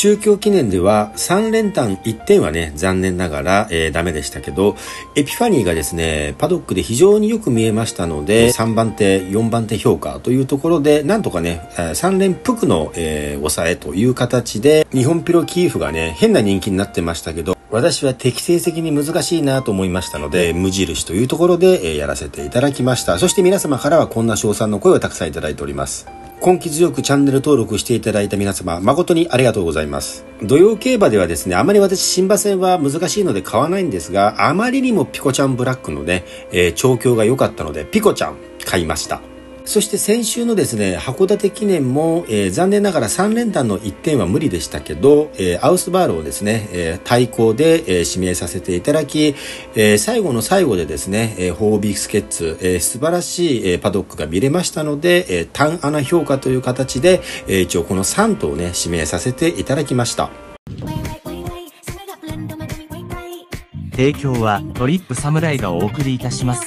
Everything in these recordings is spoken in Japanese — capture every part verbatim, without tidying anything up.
中京記念ではさん連単いってんはね、残念ながら、えー、ダメでしたけど、エピファニーがですね、パドックで非常によく見えましたので、さんばん手、よんばん手評価というところで、なんとかね、さん連複の、えー、抑えという形で、日本ピロキーフがね、変な人気になってましたけど、私は適正的に難しいなと思いましたので、無印というところで、えー、やらせていただきました。そして皆様からはこんな称賛の声をたくさんいただいております。根気強くチャンネル登録していただいた皆様、誠にありがとうございます。土曜競馬ではですね、あまり私新馬戦は難しいので買わないんですが、あまりにもピコちゃんブラックのね、えー、調教が良かったので、ピコちゃん買いました。そして先週のですね、函館記念も、えー、残念ながらさん連単のいってんは無理でしたけど、えー、アウスバールをですね、えー、対抗で、えー、指名させていただき、えー、最後の最後でですね、えー、ホービースケッツ、えー、素晴らしい、えー、パドックが見れましたので、えー、単穴評価という形で、えー、一応このさん頭をね、指名させていただきました。 提供はトリップサムライがお送りいたします。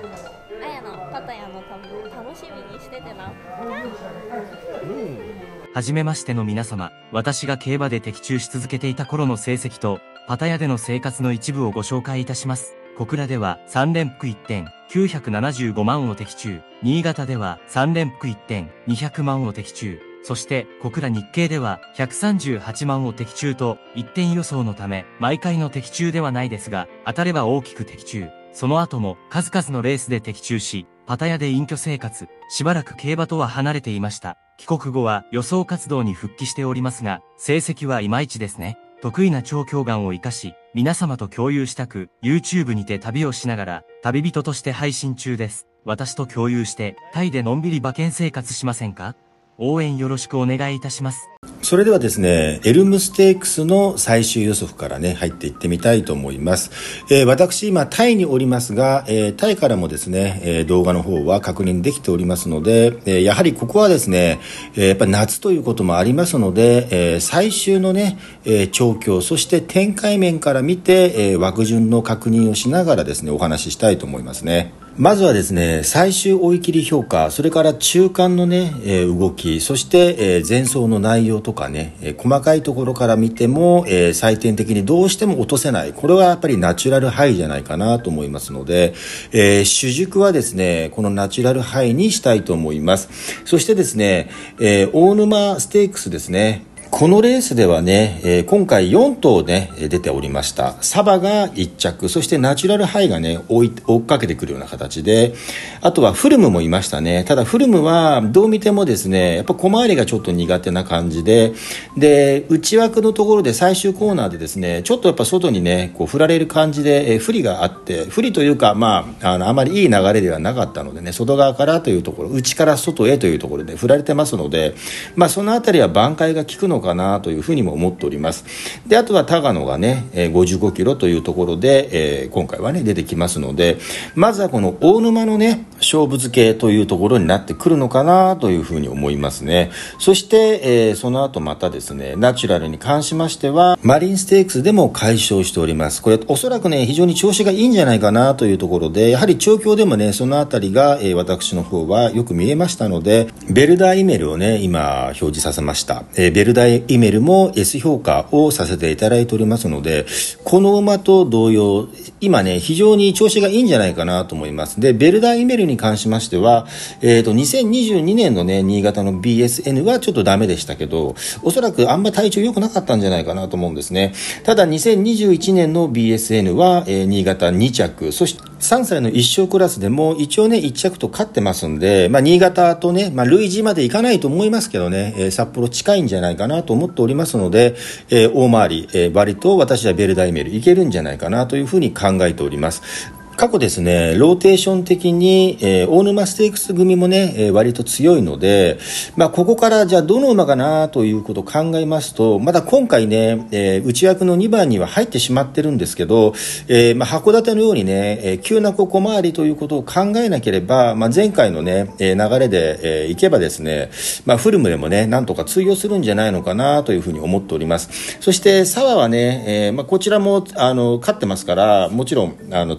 はじめましての皆様、私が競馬で的中し続けていた頃の成績と、パタヤでの生活の一部をご紹介いたします。小倉ではさん連複いってん、きゅうひゃくななじゅうごまんを的中。新潟ではさん連複いってん、にひゃくまんを的中。そして小倉日経ではひゃくさんじゅうはちまんを的中と、いってん予想のため、毎回の的中ではないですが、当たれば大きく的中。その後も数々のレースで的中し、パタヤで隠居生活、しばらく競馬とは離れていました。帰国後は予想活動に復帰しておりますが、成績はいまいちですね。得意な調教眼を活かし、皆様と共有したく、YouTube にて旅をしながら、旅人として配信中です。私と共有して、タイでのんびり馬券生活しませんか？応援よろしくお願いいたします。 それではですね、エルムステークスの最終予測からね、入っていってみたいと思います。えー、私今タイにおりますが、えー、タイからもですね、えー、動画の方は確認できておりますので、えー、やはりここはですね、えー、やっぱ夏ということもありますので、えー、最終のね、えー、調教、そして展開面から見て、えー、枠順の確認をしながらですね、お話ししたいと思いますね。まずはですね、最終追い切り評価、それから中間のね、えー、動き、そして、えー、前走の内容とかね、えー、細かいところから見ても、えー、採点的にどうしても落とせない。これはやっぱりナチュラルハイじゃないかなと思いますので、えー、主軸はですね、このナチュラルハイにしたいと思います。そしてですね、えー、大沼ステークスですね。このレースではね、えー、今回よん頭ね、出ておりました。サバがいっ着、そしてナチュラルハイがね、追い、追っかけてくるような形で、あとはフルムもいましたね。ただフルムはどう見てもですね、やっぱ小回りがちょっと苦手な感じで、で、内枠のところで最終コーナーでですね、ちょっとやっぱ外にね、こう振られる感じで、えー、不利があって、不利というか、まあ、あの、あまりいい流れではなかったのでね、外側からというところ、内から外へというところで振られてますので、まあそのあたりは挽回が効くのかなというふうにも思っております。で、あとは高野がね、ごじゅうごキロというところで、えー、今回はね出てきますので、まずはこの大沼のね勝負付けというところになってくるのかなというふうに思いますね。そして、えー、その後またですね、ナチュラルに関しましてはマリンステークスでも解消しております。これおそらくね非常に調子がいいんじゃないかなというところで、やはり調教でもねそのあたりが、えー、私の方はよく見えましたので、ベルダーイメルをね今表示させました。えー、ベルダーイメルも S 評価をさせていただいておりますので、この馬と同様今ね非常に調子がいいんじゃないかなと思います。で、ベルダーイメルに関しましては、えーとにせんにじゅうにねんのね新潟の ビーエスエヌ はちょっとダメでしたけど、おそらくあんま体調良くなかったんじゃないかなと思うんですね。ただにせんにじゅういちねんの ビーエスエヌ は、えー、新潟に着、そしてさんさいの一生クラスでも一応ねいっ着と勝ってますんで、まあ、新潟とね、まあ、類似までいかないと思いますけどね、えー、札幌近いんじゃないかなと思っておりますので、えー、大回り、えー、割と私はベルダーイメルいけるんじゃないかなというふうに考えております。過去ですね、ローテーション的に、えー、大沼ステークス組もね、えー、割と強いので、まあ、ここからじゃあどの馬かなということを考えますと、まだ今回ね、えー、内枠のにばんには入ってしまってるんですけど、えーまあ、函館のようにね、えー、急な小回りということを考えなければ、まあ、前回のね、えー、流れで、えー、いけばですね、まあ、フルムでもね、なんとか通用するんじゃないのかなというふうに思っております。そして、サワはね、えーまあ、こちらも、あの、勝ってますから、もちろん、あの、強いかな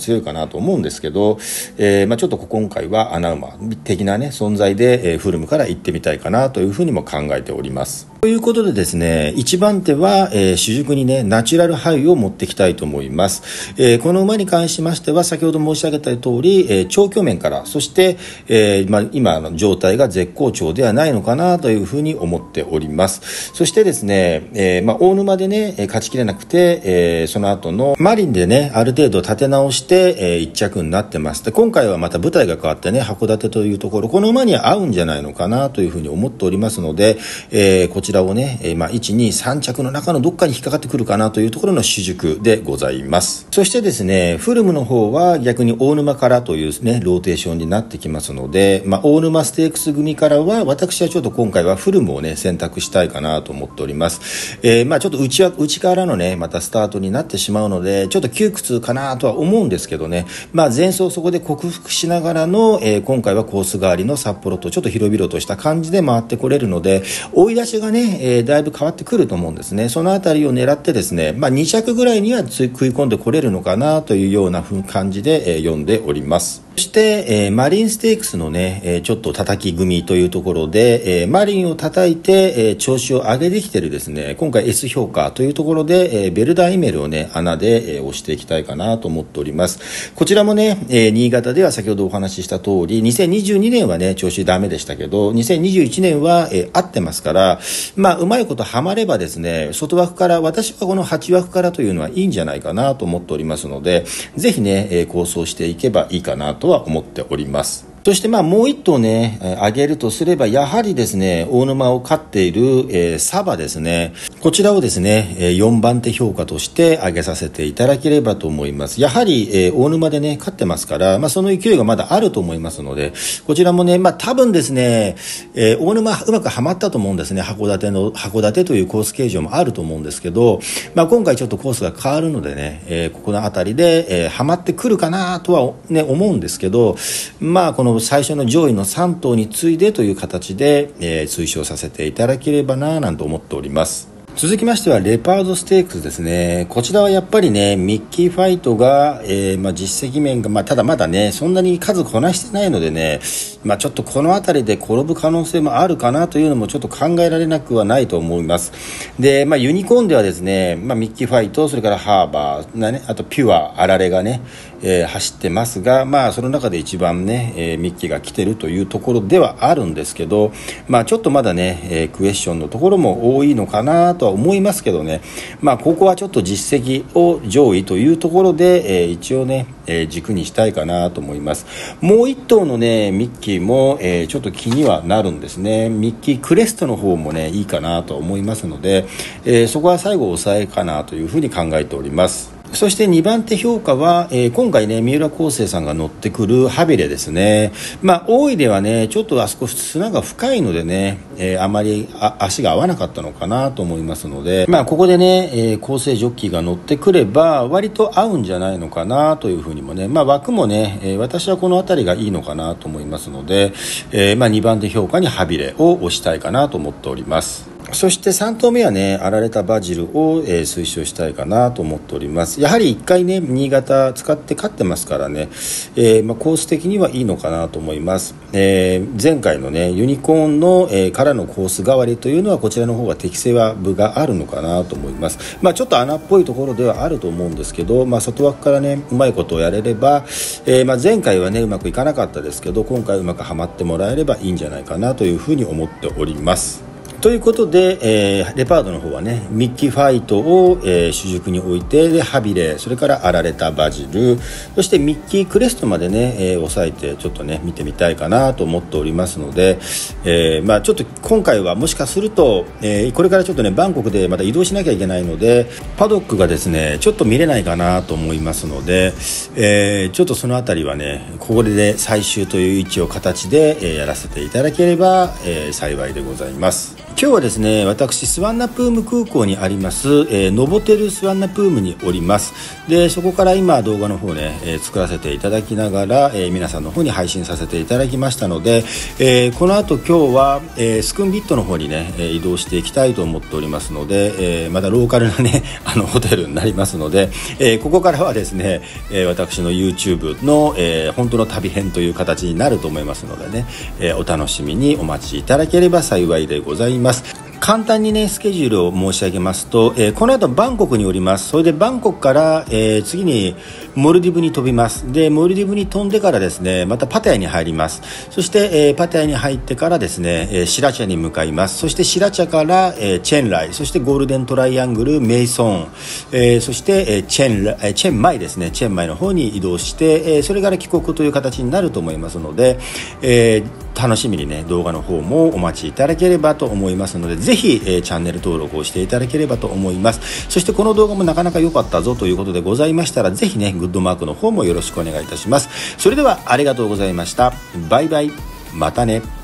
と思うんですけど、えーまあ、ちょっと今回は穴馬的なね存在で、えー、フルムから行ってみたいかなというふうにも考えております。ということでですね、いちばん手は、えー、主軸にねナチュラルハイを持っていきたいと思います。えー、この馬に関しましては先ほど申し上げた通り、えー、調教面からそして、えーまあ、今の状態が絶好調ではないのかなというふうに思っております。そしてですね、えーまあ、大沼でね勝ちきれなくて、えー、その後のマリンでねある程度立て直して、えー、いっ着になってます。で今回はまた舞台が変わってね函館というところ、この馬には合うんじゃないのかなというふうに思っておりますので、えー、こちらこちらをね、えー、まあいち、に、さん着の中のどっかに引っかかってくるかなというところの主軸でございます。そしてですね、フルムの方は逆に大沼からというねローテーションになってきますので、まあ、大沼ステークス組からは私はちょっと今回はフルムをね選択したいかなと思っております。えー、まあちょっと内は内からのねまたスタートになってしまうのでちょっと窮屈かなとは思うんですけどね、まあ前走そこで克服しながらの、えー、今回はコース代わりの札幌とちょっと広々とした感じで回ってこれるので追い出しがねえー、だいぶ変わってくると思うんですね。そのあたりを狙ってですね、まあ、に着ぐらいには食い込んでこれるのかなというような感じで、えー、読んでおります。そして、えー、マリンステークスのね、えー、ちょっと叩き組というところで、えー、マリンを叩いて、えー、調子を上げてきてるですね、今回 S 評価というところで、えー、ベルダーイメルをね穴で、えー、押していきたいかなと思っております。こちらもね、えー、新潟では先ほどお話しした通りにせんにじゅうにねんはね調子ダメでしたけどにせんにじゅういちねんは、えー、合ってますから、まあうまいことはまればですね外枠から私はこのはち枠からというのはいいんじゃないかなと思っておりますのでぜひね、えー、構想していけばいいかなとは思っております。そしてまあもう一頭ね、えー、挙げるとすればやはりですね大沼を飼っている、えー、サバですね、こちらをですね、えー、よんばん手評価として挙げさせていただければと思います。やはり、えー、大沼でね飼ってますから、まあ、その勢いがまだあると思いますのでこちらもね、まあ、多分ですね、えー、大沼うまくはまったと思うんですね。函館の函館というコース形状もあると思うんですけど、まあ、今回ちょっとコースが変わるのでね、えー、ここの辺りで、えー、はまってくるかなとは、ね、思うんですけど、まあこの最初の上位のさん頭に次いでという形で、えー、推奨させていただければななんて思っております。続きましてはレパードステークスですね。こちらはやっぱりねミッキーファイトが、えーまあ、実績面が、まあ、ただまだねそんなに数こなしてないのでね、まあ、ちょっとこの辺りで転ぶ可能性もあるかなというのもちょっと考えられなくはないと思います。で、まあ、ユニコーンではですね、まあ、ミッキーファイトそれからハーバー、ね、あとピュアあられがね、えー、走ってますが、まあ、その中で一番ね、えー、ミッキーが来てるというところではあるんですけど、まあ、ちょっとまだね、えー、クエスチョンのところも多いのかなとは思いますけどね、まあ、ここはちょっと実績を上位というところで、えー、一応ね、えー、軸にしたいかなと思います。もう一頭のねミッキーも、えー、ちょっと気にはなるんですね。ミッキークレストの方もねいいかなと思いますので、えー、そこは最後抑えかなというふうに考えております。そしてにばん手評価は、えー、今回ね三浦康生さんが乗ってくるハビレですね。まあ大井ではねちょっとあそこ砂が深いのでね、えー、あまりあ足が合わなかったのかなと思いますので、まあここでね、えー、康生ジョッキーが乗ってくれば割と合うんじゃないのかなというふうにもね、まあ枠もね、えー、私はこの辺りがいいのかなと思いますので、えー、まあにばん手評価にハビレを押したいかなと思っております。そしてさん頭目はねあられたバジルを、えー、推奨したいかなと思っております。やはりいっかいね新潟使って勝ってますからね、えーまあ、コース的にはいいのかなと思います。えー、前回のねユニコーンの、えー、からのコース代わりというのはこちらの方が適性は部があるのかなと思います。まあ、ちょっと穴っぽいところではあると思うんですけど、まあ、外枠からねうまいことをやれれば、えーまあ、前回はねうまくいかなかったですけど今回うまくはまってもらえればいいんじゃないかなというふうに思っております。ということで、えー、レパードの方はねミッキーファイトを、えー、主軸に置いてでハビレそれからあられたバジルそしてミッキークレストまでね、えー、抑えてちょっとね見てみたいかなと思っておりますので、えーまあ、ちょっと今回はもしかすると、えー、これからちょっとねバンコクでまた移動しなきゃいけないのでパドックがですねちょっと見れないかなと思いますので、えー、ちょっとそのあたりはねここで最終という位置を形で、えー、やらせていただければ、えー、幸いでございます。 今日はですね、私スワンナプーム空港にあります、えー、ノボテルスワンナプームにおります。でそこから今動画の方ね、えー、作らせていただきながら、えー、皆さんの方に配信させていただきましたので、えー、この後今日は、えー、スクンビットの方にね、えー、移動していきたいと思っておりますので、えー、まだローカルなねあのホテルになりますので、えー、ここからはですね、えー、私の YouTube の、えー、本当の旅編という形になると思いますのでね、えー、お楽しみにお待ちいただければ幸いでございます。簡単にねスケジュールを申し上げますと、えー、この後バンコクにおります。それでバンコクから、えー、次にモルディブに飛びます。でモルディブに飛んでからですね、またパタヤに入ります。そして、えー、パタヤに入ってからですね、えー、シラチャに向かいます。そしてシラチャから、えー、チェンライ、そしてゴールデントライアングル、メイソン、えー、そして、えー、チェンラ、えー、チェンマイですね、チェンマイの方に移動して、えー、それから帰国という形になると思いますので、えー、楽しみにね動画の方もお待ちいただければと思いますので、ぜひ、えー、チャンネル登録をしていただければと思います。そしてこの動画もなかなか良かったぞということでございましたら、ぜひねグッドマークの方もよろしくお願いいたします。それではありがとうございました。バイバイ、またね。